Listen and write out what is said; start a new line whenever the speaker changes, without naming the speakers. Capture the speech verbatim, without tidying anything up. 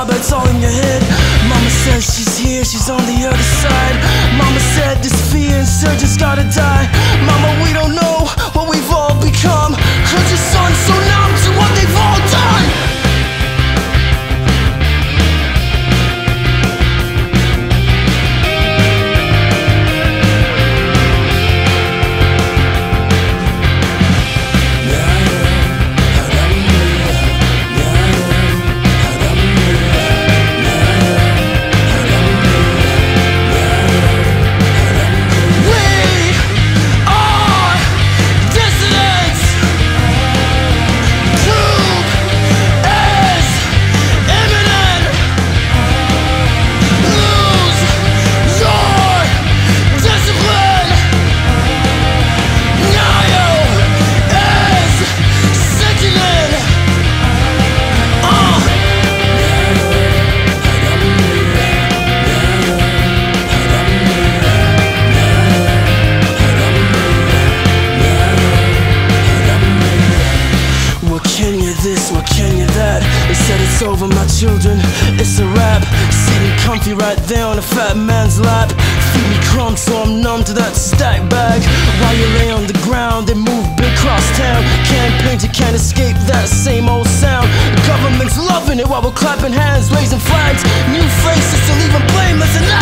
job, it's all in your head. Mama says she's here, she's on the other side. Mama said this fear insurgent's gotta die. Mama, we don't know what we've all become, 'cause your son's so numb to what they've all done. What can you that? They said it's over, my children, it's a wrap. Sitting comfy right there on a fat man's lap. Feed me crumbs so I'm numb to that stack bag. While you lay on the ground, they move big cross town. Campaigns, you can't escape that same old sound. The government's loving it while we're clapping hands, raising flags. New faces to leave them blameless and